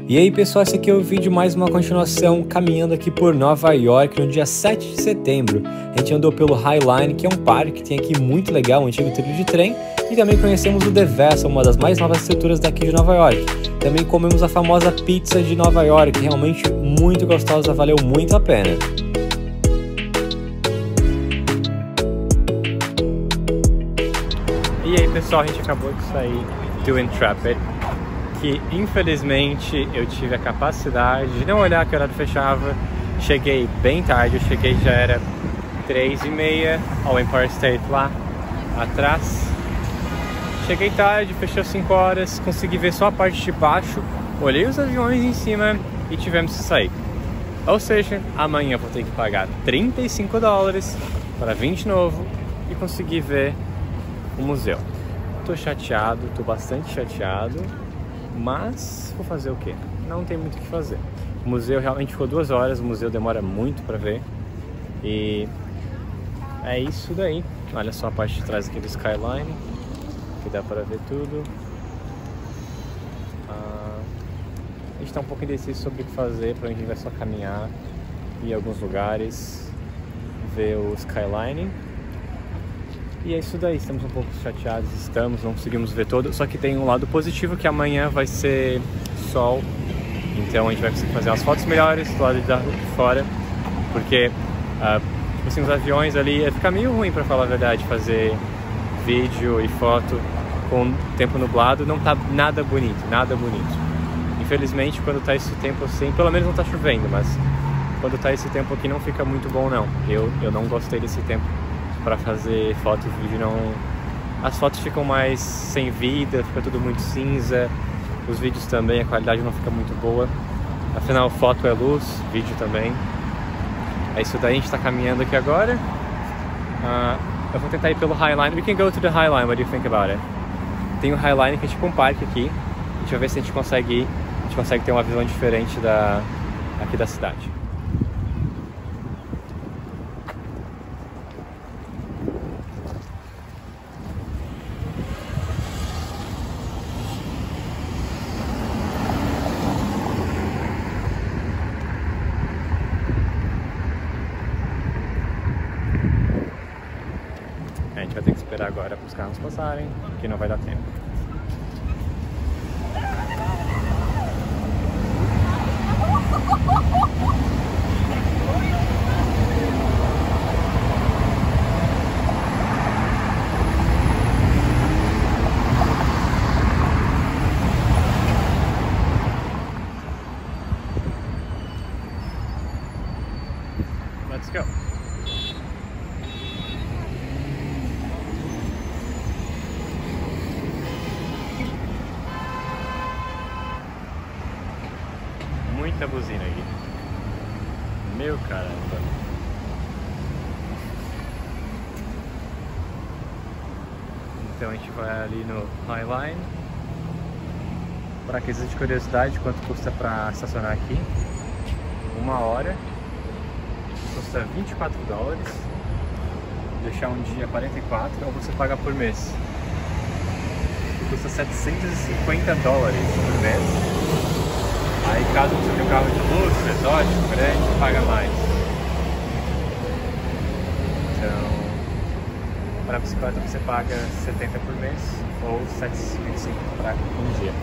E aí pessoal, esse aqui é o vídeo mais uma continuação caminhando aqui por Nova York no dia 7 de setembro. A gente andou pelo High Line, que é um parque que tem aqui muito legal, um antigo trilho de trem. E também conhecemos o The Vessel, uma das mais novas estruturas daqui de Nova York. Também comemos a famosa pizza de Nova York, realmente muito gostosa, valeu muito a pena. E aí pessoal, a gente acabou de sair do Intrepid, que infelizmente eu tive a capacidade de não olhar que horário fechava. Cheguei bem tarde, eu cheguei já era 3h30 ao Empire State lá atrás. Cheguei tarde, fechou 5 horas, consegui ver só a parte de baixo, olhei os aviões em cima e tivemos que sair. Ou seja, amanhã eu vou ter que pagar $35 para vir de novo e conseguir ver o museu. Tô chateado, tô bastante chateado, mas vou fazer o quê? Não tem muito o que fazer. O museu realmente ficou 2 horas, o museu demora muito para ver. E é isso daí. Olha só a parte de trás aqui do Skyline, que dá para ver tudo. A gente tá um pouco indeciso sobre o que fazer, para onde a gente vai só caminhar, ir em alguns lugares, ver o Skyline. E é isso daí, estamos um pouco chateados, não conseguimos ver todo. Só que tem um lado positivo, que amanhã vai ser sol, então a gente vai conseguir fazer umas fotos melhores do lado de fora, porque assim, os aviões ali, ia ficar meio ruim, pra falar a verdade, fazer vídeo e foto com tempo nublado, não tá nada bonito, nada bonito. Infelizmente, quando tá esse tempo assim, pelo menos não tá chovendo, mas quando tá esse tempo aqui não fica muito bom não. Eu não gostei desse tempo para fazer foto e vídeo. Não, as fotos ficam mais sem vida, fica tudo muito cinza, os vídeos também, a qualidade não fica muito boa, afinal foto é luz, vídeo também. É isso daí, a gente tá caminhando aqui agora. Eu vou tentar ir pelo High Line. We can go to the High Line, what do you think about it? Tem o High Line, que é tipo um parque aqui, a gente vai ver se a gente consegue ter uma visão diferente aqui da cidade. A gente vai ter que esperar agora para os carros passarem, porque não vai dar tempo. Let's go. Muita buzina aqui. Meu caramba. Então a gente vai ali no High Line. Para aqueles de curiosidade, quanto custa para estacionar aqui? 1 hora. Custa $24. Deixar um dia 44, ou você paga por mês. Custa $750 por mês. Aí caso você tenha um carro de luxo, exótico, grande, paga mais. Então, para a bicicleta você paga $70 por mês ou $725 para um dia.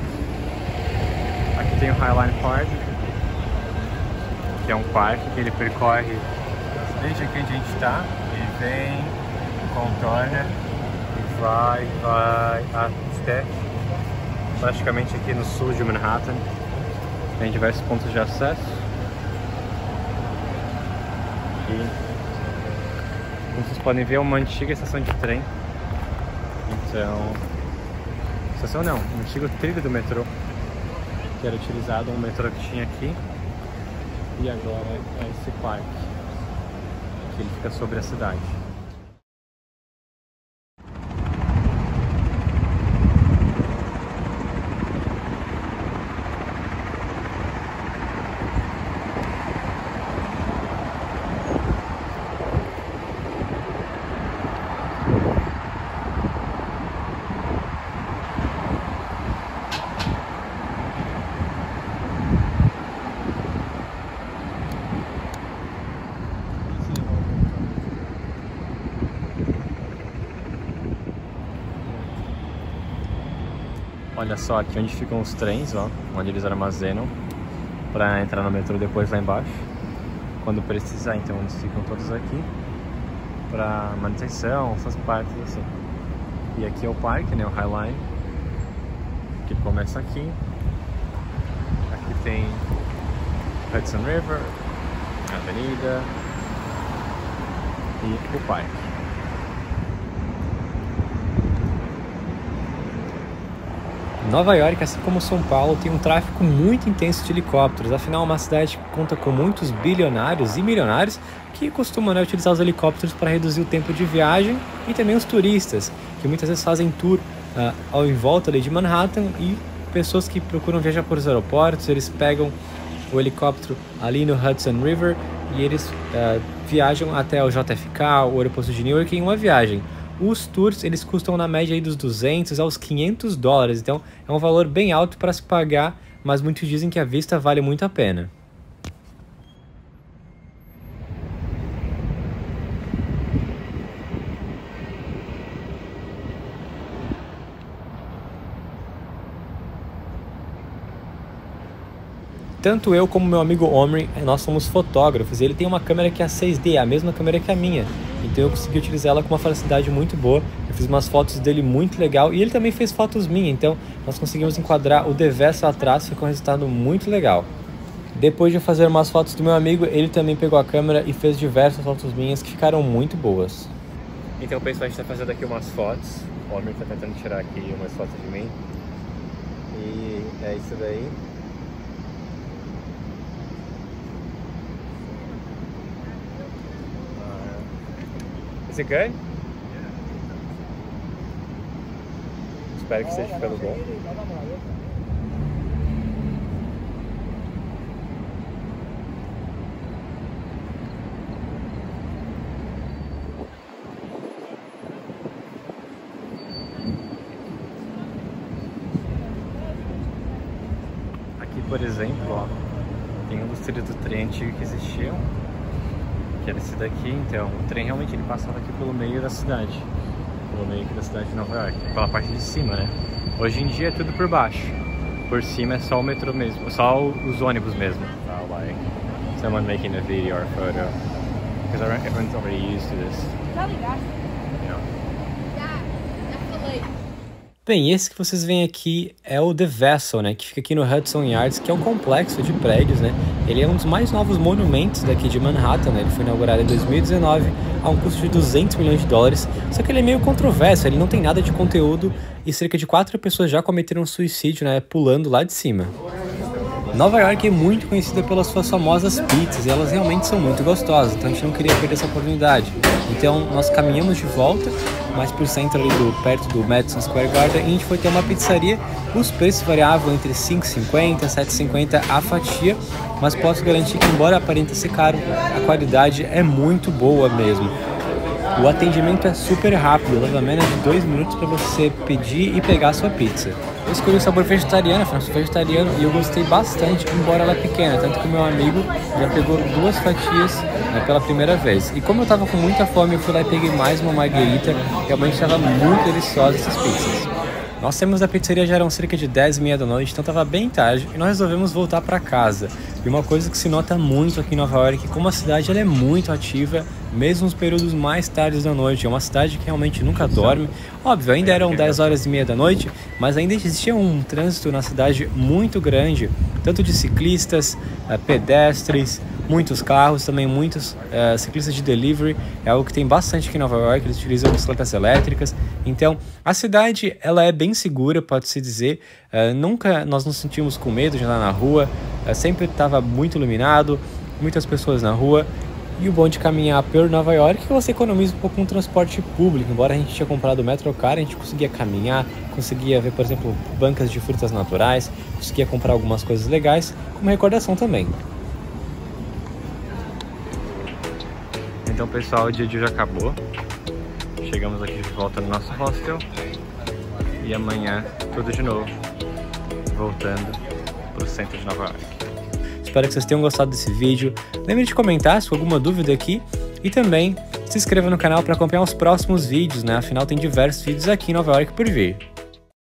Aqui tem o Highline Park, que é um parque que ele percorre desde aqui onde a gente está, ele vem, contorna e vai até praticamente aqui no sul de Manhattan. Tem diversos pontos de acesso e, como vocês podem ver, é uma antiga estação de trem. Então, estação não, um antigo trilho do metrô que era utilizado, um metrô que tinha aqui. E agora é esse parque, que ele fica sobre a cidade. Olha só aqui onde ficam os trens, ó, onde eles armazenam para entrar no metrô depois lá embaixo, quando precisar. Então eles ficam todos aqui para manutenção, essas partes assim. E aqui é o parque, né, o High Line, que começa aqui. Aqui tem Hudson River, a avenida e o parque. Nova York, assim como São Paulo, tem um tráfego muito intenso de helicópteros. Afinal, é uma cidade que conta com muitos bilionários e milionários que costumam, né, utilizar os helicópteros para reduzir o tempo de viagem, e também os turistas, que muitas vezes fazem tour ao em volta ali de Manhattan, e pessoas que procuram viajar por os aeroportos, eles pegam o helicóptero ali no Hudson River e eles viajam até o JFK, o aeroporto de Newark, em uma viagem. Os tours, eles custam na média aí dos 200 aos 500 dólares, então é um valor bem alto para se pagar, mas muitos dizem que a vista vale muito a pena. Tanto eu como meu amigo Omri, nós somos fotógrafos, e ele tem uma câmera que é a 6D, a mesma câmera que a minha. Então eu consegui utilizar ela com uma facilidade muito boa. Eu fiz umas fotos dele muito legal, e ele também fez fotos minhas, então nós conseguimos enquadrar o The Vessel atrás, ficou um resultado muito legal. Depois de fazer umas fotos do meu amigo, ele também pegou a câmera e fez diversas fotos minhas que ficaram muito boas. Então pessoal, a gente está fazendo aqui umas fotos. O Omri está tentando tirar aqui umas fotos de mim. E é isso daí. Is it good? Espero que esteja ficando bom. Aqui, por exemplo, ó, tem um dos trilhos do trem antigo que existiam, que era esse daqui. Então o trem realmente ele passava aqui pelo meio da cidade, pelo meio aqui da cidade de Nova York, pela parte de cima, né? Hoje em dia é tudo por baixo, por cima é só o metrô mesmo, só os ônibus mesmo. Like someone making a video or photo, because everyone's already used to this. You know? Bem, esse que vocês veem aqui é o The Vessel, né, que fica aqui no Hudson Yards, que é um complexo de prédios, né? Ele é um dos mais novos monumentos daqui de Manhattan, né? Ele foi inaugurado em 2019 a um custo de 200 milhões de dólares, só que ele é meio controverso, ele não tem nada de conteúdo e cerca de 4 pessoas já cometeram suicídio, né, pulando lá de cima. Nova York é muito conhecida pelas suas famosas pizzas, e elas realmente são muito gostosas, então a gente não queria perder essa oportunidade. Então nós caminhamos de volta, mais pro centro ali, perto do Madison Square Garden, e a gente foi ter uma pizzaria. Os preços variavam entre R$5,50 e R$7,50 a fatia, mas posso garantir que, embora aparente ser caro, a qualidade é muito boa mesmo. O atendimento é super rápido, leva menos de 2 minutos para você pedir e pegar a sua pizza. Eu escolhi o sabor vegetariano, afinal sou vegetariano, e eu gostei bastante, embora ela é pequena, tanto que o meu amigo já pegou 2 fatias, né, pela primeira vez. E como eu tava com muita fome, eu fui lá e peguei mais uma marguerita, realmente estava muito deliciosa essas pizzas. Nós saímos da pizzaria, já eram cerca de 10h30 da noite, então estava bem tarde, e nós resolvemos voltar para casa. E uma coisa que se nota muito aqui em Nova York, como a cidade ela é muito ativa, mesmo nos períodos mais tardes da noite. É uma cidade que realmente nunca dorme. Óbvio, ainda eram 10h30 da noite, mas ainda existia um trânsito na cidade muito grande, tanto de ciclistas, pedestres, muitos carros, também muitos ciclistas de delivery. É algo que tem bastante aqui em Nova York, eles utilizam bicicletas elétricas. Então, a cidade ela é bem segura, pode-se dizer. Nunca nós nos sentimos com medo de andar na rua, sempre estava muito iluminado, muitas pessoas na rua. E o bom de caminhar por Nova York é que você economiza um pouco com o transporte público. Embora a gente tinha comprado o Metrocar, a gente conseguia caminhar, conseguia ver, por exemplo, bancas de frutas naturais, conseguia comprar algumas coisas legais, como recordação também. Então pessoal, o dia de hoje acabou. Chegamos aqui de volta no nosso hostel. E amanhã tudo de novo, voltando para o centro de Nova York. Espero que vocês tenham gostado desse vídeo. Lembre de comentar se for alguma dúvida aqui. E também se inscreva no canal para acompanhar os próximos vídeos, né? Afinal tem diversos vídeos aqui em Nova York por vir.